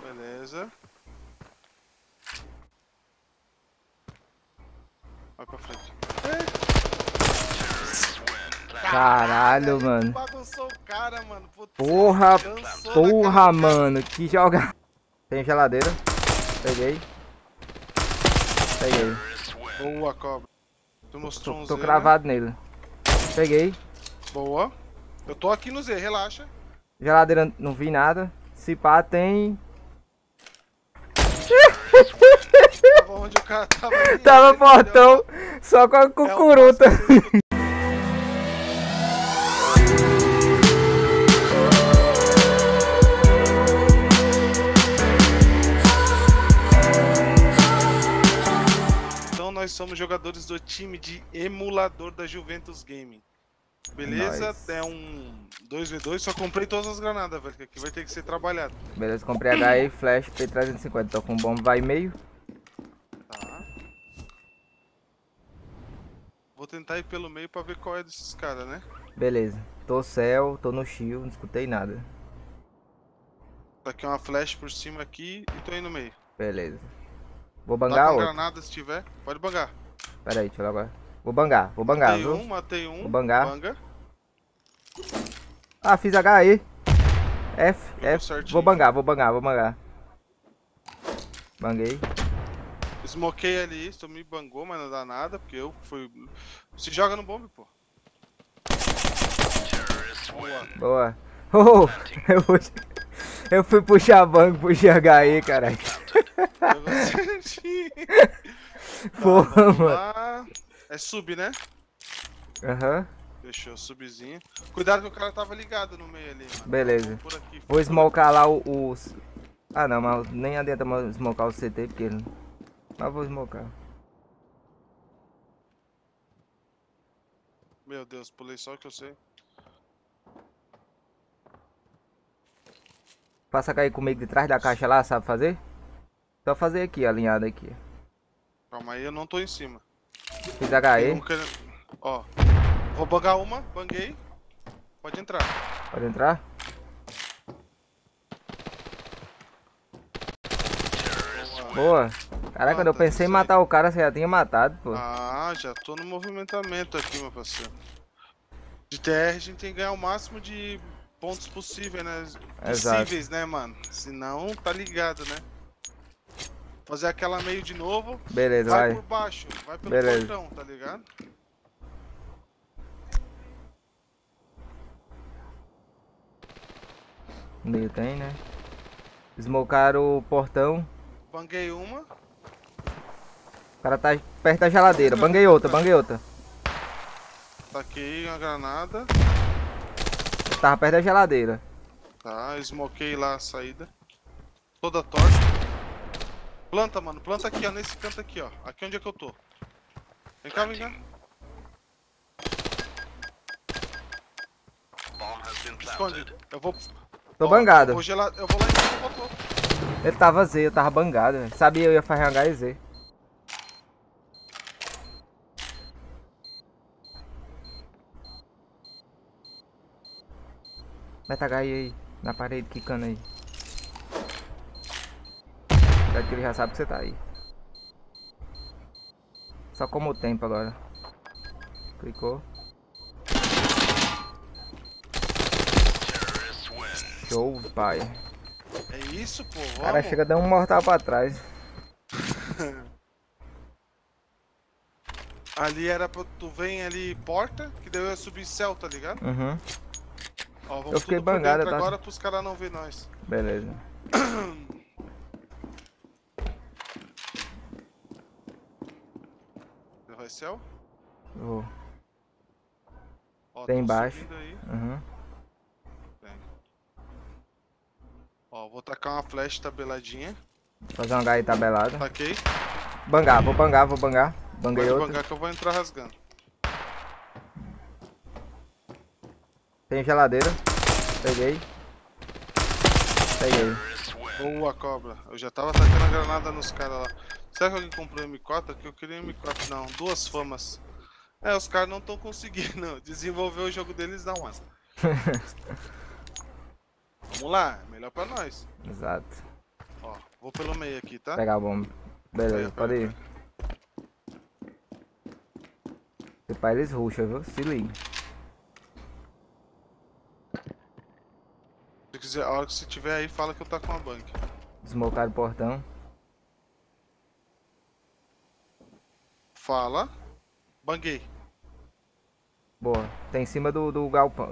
Beleza. Vai pra frente. Caralho, mano. Bagunçou o cara, mano. Putz, Porra, dançou na porra, cara do cara. mano. Que joga. Tem geladeira. Peguei. Peguei. Boa, cobra. Tu mostrou um Tô Z, cravado nele. Peguei. né? Boa. Eu tô aqui no Z, relaxa. Geladeira, não vi nada. Se pá, tem. Tava onde o cara tava ali, Tava ele portão, só com a é o cucuruta. passo que você- Então nós somos jogadores do time de emulador da Juventus Gaming. Beleza? Nice. É um 2v2, só comprei todas as granadas, velho, que aqui vai ter que ser trabalhado. Beleza, comprei HE, flash, P350. Tô com bomba, vai meio. Tá. Vou tentar ir pelo meio pra ver qual é desses caras, né? Beleza. Tô céu, tô no shield, não escutei nada. Tá aqui uma flash por cima aqui e tô aí no meio. Beleza. Vou Tá bangar com outro. granada se tiver, pode bangar. Pera aí, deixa eu ver agora. Vou bangar, viu? Matei um. Vou bangar. Banga. Ah, fiz HE. F, Pegou F. certinho. Vou bangar. Banguei. Smokei ali, tu me bangou, mas não dá nada, porque eu fui... Se joga no bombe, pô. Boa. Oh, eu fui puxar banco, puxei HE, caralho. Pegou certinho. Porra, Vamos mano. lá. É sub, né? Aham. Fechou, subzinho. Cuidado que o cara tava ligado no meio ali, mano. Beleza. Vamos por aqui, Vou smocar lá os... Ah, não, mas nem adianta mais smocar o CT, porque... Mas vou smocar. Meu Deus, pulei só o que eu sei. Passa cair comigo de trás da caixa lá, sabe fazer? Só fazer aqui, alinhado aqui. Calma aí, eu não tô em cima. Fiz Tem um HE. querendo... Ó. Vou bangar uma, banguei. Pode entrar. Pode entrar? Boa. Caraca, quando eu tá pensei em isso matar o cara, você já tinha matado, pô. Ah, já tô no movimentamento aqui, meu parceiro. De TR a gente tem que ganhar o máximo de pontos possíveis, né? Exato. Possíveis, né, mano? Senão, tá ligado, né? Fazer aquela meio de novo. Beleza, Vai vai. por baixo, vai pelo Beleza. portão, tá ligado? Meio tem, né? Smocaram o portão. Banguei uma. O cara tá perto da geladeira. Banguei outra. Taquei uma granada. Tava perto da geladeira. Tá, smokei lá a saída. Toda torta. Planta, mano. Planta aqui, ó. Nesse canto aqui, ó. Aqui onde é que eu tô. Vem cá, vem cá. Esconde. Eu vou... Tô Ó, bangado. Eu vou lá em cima, voltou. Ele tava Z, eu tava bangado. Véio. Sabia eu ia fazer um HZ. Meta HI aí. Na parede, quicando aí. Cuidado que ele já sabe que você tá aí. Só como o tempo agora. Clicou. Show, pai. É isso, pô. O cara Vamos. chega dando um mortal pra trás. Ali era pra tu vem ali porta, que daí eu ia subir céu, tá ligado? Uhum. Ó, vamos Eu fiquei tudo por bangado, dentro tá? agora pros caras não ver nós. Beleza. Vai céu? Vou. Ó, Tem tô embaixo. subindo aí. Uhum. Tem. Ó, vou tacar uma flash tabeladinha. Fazer uma HI tabelada. Taquei. Bangar, vou bangar. Banguei Pode outro. bangar que eu vou entrar rasgando. Tem geladeira. Peguei. Boa, cobra. Eu já tava tacando a granada nos caras lá. Será que alguém comprou M4? Aqui eu queria M4. Não, duas famas. É, os caras não estão conseguindo desenvolver o jogo deles não, mano. Vamos lá, melhor pra nós. Exato. Ó, vou pelo meio aqui, tá? Pegar a bomba. Beleza, Pega, pode pega, ir. Depois eles rusham, viu? Se liga. Se quiser, a hora que você tiver aí, fala que eu tá com a bank. Desmocaram o portão. Fala. Banguei. Boa. Tá em cima do galpão.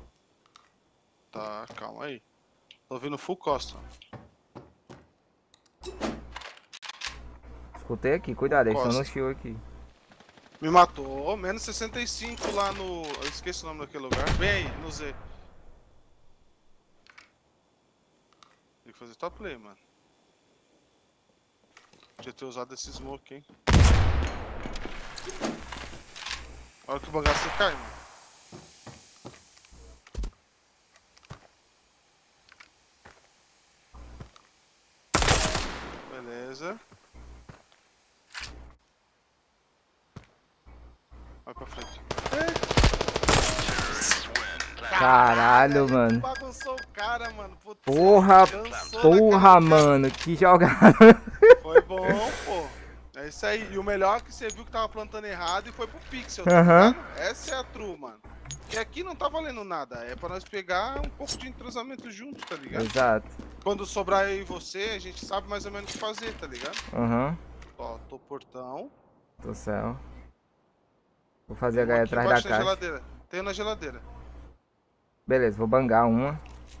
Tá, calma aí. Tô vindo full costa. Escutei aqui, cuidado, eles estão no Costa. shield aqui. Me matou. Menos 65 lá no... Eu esqueci o nome daquele lugar. Vem aí, no Z. Tem que fazer top play, mano. Podia ter usado esse smoke, hein. A hora que o bagaço cai, mano. Beleza. Vai pra frente. Caralho, mano. Bagunçou o cara, mano. Putz, Porra, dançou porra, naquela mano. Que jogada. Foi bom, pô. É isso aí. E o melhor é que você viu que tava plantando errado e foi pro pixel, tá Aham. ligado? Essa é a true, mano. E aqui não tá valendo nada. É pra nós pegar um pouco de entrosamento junto, tá ligado? Exato. Quando sobrar eu e você, a gente sabe mais ou menos o que fazer, tá ligado? Aham. Ó, tô portão. Do céu. Vou fazer a Tem um gaia aqui atrás da embaixo na caixa. geladeira. Tem na geladeira. Beleza, vou bangar uma.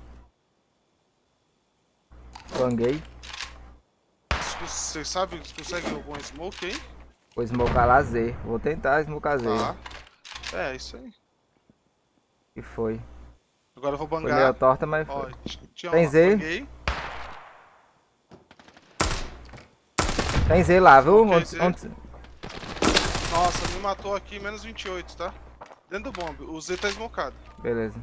Banguei. Você sabe que consegue algum smoke aí? Vou smocar lazer. Vou tentar smocar Z. Tá. É, isso aí. Que foi? Agora eu vou Foi meio bangar. torta, mas Ó, foi. tinha Tem uma, Z? banguei. Tem Z lá, viu? Smoquei Onde, Z. onde... Nossa, me matou aqui, menos 28, tá? Dentro do bomb. O Z tá smocado. Beleza.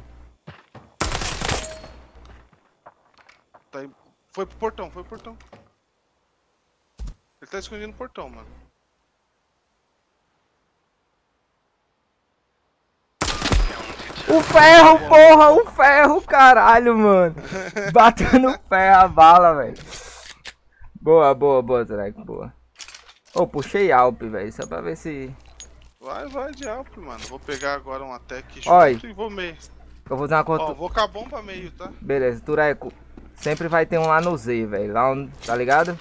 Tá aí. Foi pro portão, foi pro portão. Ele tá escondido no portão, mano. O ferro, porra! O ferro, caralho, mano! Bateu no ferro a bala, velho. Boa, boa, boa, Drake, boa. Ô, puxei Alp, velho, só pra ver se... Vai de Alp, mano. Vou pegar agora um attack junto Oi. e vou meio. Eu vou dar uma Ó, conta... vou com a bomba meio, tá? Beleza, Tureco. Sempre vai ter um lá no Z, velho. Lá onde... Tá ligado?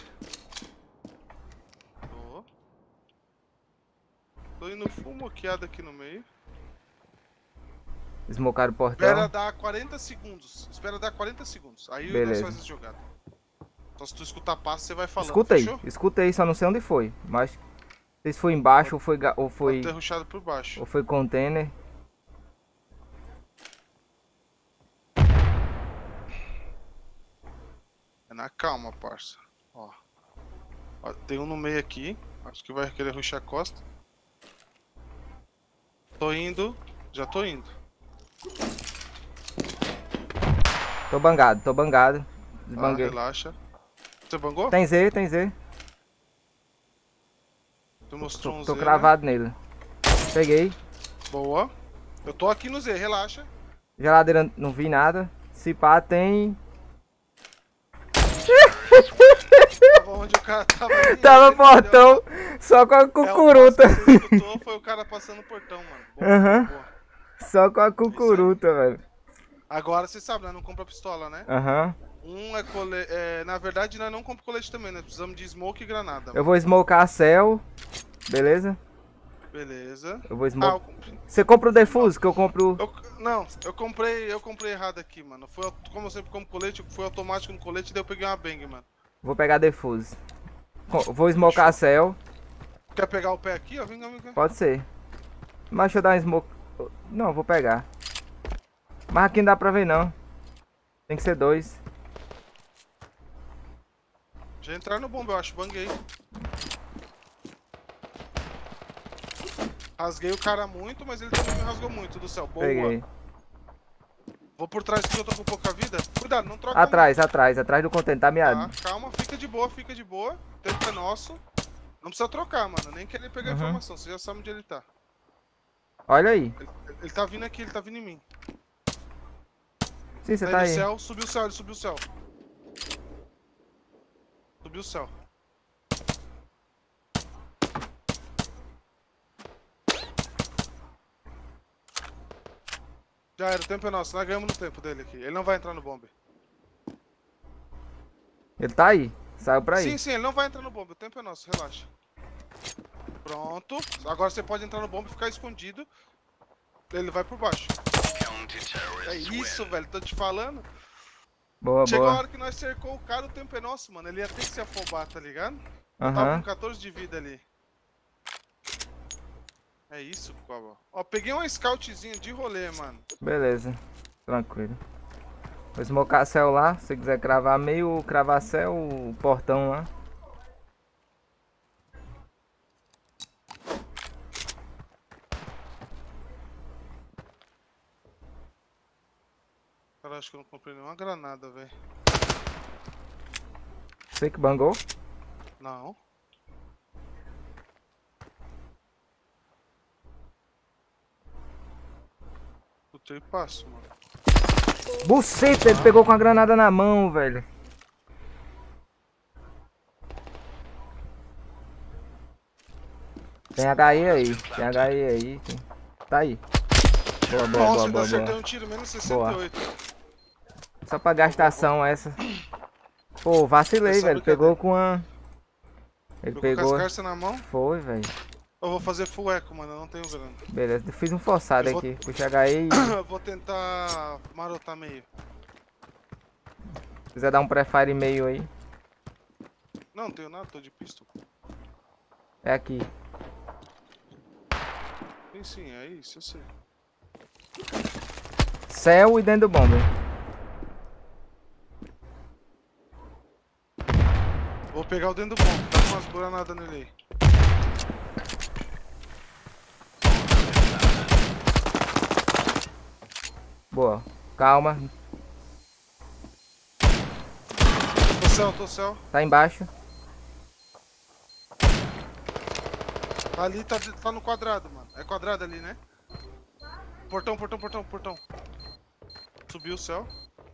Tô indo full moqueado aqui no meio. Smocaram o portão. Espera dar 40 segundos. Espera dar 40 segundos. Aí nós Beleza. fazemos essa jogada. Então se tu escutar passo, você vai falando. Escutei, Fechou? escutei, só não sei onde foi. Mas... Não sei se foi embaixo ou foi... Ou foi... Pode ter rushado por baixo. Ou foi container. É na calma, parça. Ó. Ó, tem um no meio aqui. Acho que vai querer rushar a costa. Tô indo. Já tô indo. Tô bangado, tô bangado. Tá, Desbanguei. relaxa. Você bangou? Tem Z, tem Z. Tu mostrou um Tô Z, cravado nele. Peguei. né? Boa. Eu tô aqui no Z, relaxa. Geladeira, não vi nada. Se pá, tem... Tava onde o cara tava. ali, Tava entendeu? portão, só com a É, o cucuruta. passo que você escutou foi o cara passando o portão, mano. Boa, Aham. boa. Só com a cucuruta, velho. Agora você sabe, né? Não compra pistola, né? Aham. Um é colete. Na verdade, nós não compramos colete também, né? Precisamos de smoke e granada. Eu vou smocar a céu. Beleza? Beleza. Eu vou Ah, smocar. eu comprei. Você compra o defuse, que eu compro... Não, eu comprei errado aqui, mano. Foi, como eu sempre compro colete, foi automático no colete, daí eu peguei uma bang, mano. Vou pegar defuse. Vou smocar a céu. Quer pegar o pé aqui, ó? Vem cá, vem cá. Pode ser. Mas deixa eu dar um smoke... Não, vou pegar. Mas aqui não dá pra ver, não. Tem que ser 2. Já entraram no bomba, eu acho. Banguei. Rasguei o cara muito, mas ele também me rasgou muito do céu. Boa. Peguei. Vou por trás que eu tô com pouca vida. Cuidado, não troca. Atrás, atrás, atrás do container. Tá Tá, miado. calma, fica de boa, fica de boa. O tempo é nosso. Não precisa trocar, mano. Nem querer pegar informação. Você já sabe onde ele tá. Olha aí. Ele tá vindo aqui, ele tá vindo em mim. Sim, você Tá tá no aí. céu, subiu o céu, ele subiu o céu. subiu o céu. Já era, o tempo é nosso, nós ganhamos no tempo dele aqui. Ele não vai entrar no bombe. Ele tá aí. Saiu pra aí. Sim, ele não vai entrar no bombe, o tempo é nosso, relaxa. Pronto. Agora você pode entrar no bombe e ficar escondido. Ele vai por baixo. É isso, velho, tô te falando. Boa, Chegou a boa. hora que nós cercou o cara, o tempo é nosso, mano. Ele ia ter que se afobar, tá ligado? Aham. Tava com 14 de vida ali. É isso, Cobra. Ó, peguei uma scoutzinha de rolê, mano. Beleza. Tranquilo. Vou smocar céu lá. Se você quiser cravar meio, cravar céu, o portão lá. Cara, acho que eu não comprei nenhuma granada, velho. Você que bangou? Não. Puta, e passo, mano. Buceta, ele pegou com a granada na mão, velho. Tem HE aí, tem HE aí. Tá aí. Boa, boa, Nossa, boa, ainda boa, acertei boa. um tiro, menos 68. Só pra gastação essa. Pô, vacilei, Essa velho. brincadeira. Pegou com a... Ele Tô com pegou... as carças na mão. Foi, velho. Eu vou fazer full eco, mano, eu não tenho grana. Beleza, eu fiz um forçado Eu vou- aqui. Puxa HE e... Eu vou tentar marotar meio. Se quiser dar um prefire meio aí. Não, não tenho nada, tô de pistol. É aqui. Sim, é isso, eu sei. Céu e dentro do bomber. Vou pegar o dentro do bombo, dá umas granadas nele aí. Boa. Calma. Tô céu. Tá embaixo. Tá ali, tá no quadrado, mano. É quadrado ali, né? Portão. Subiu o céu.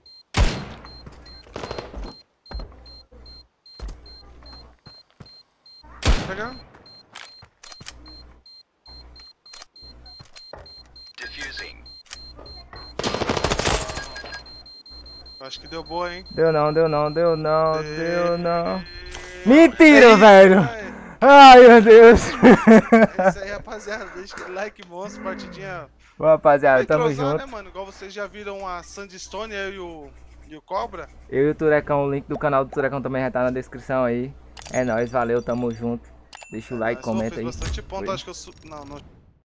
Pegando. Acho que deu boa, hein? Deu não. Mentira, velho. Vai. Ai, meu Deus. É isso aí, rapaziada. Deixa aquele like monstro, partidinha. Bom, rapaziada, Vai tamo entrosar, junto. né, mano? Igual vocês já viram a Sandstone, eu e o Cobra. Eu e o Turecão, o link do canal do Turecão também já tá na descrição aí. É nóis, valeu, tamo junto. Deixa o like, Mas, pô, comenta fez aí. bastante ponto, Foi. acho que eu... Não.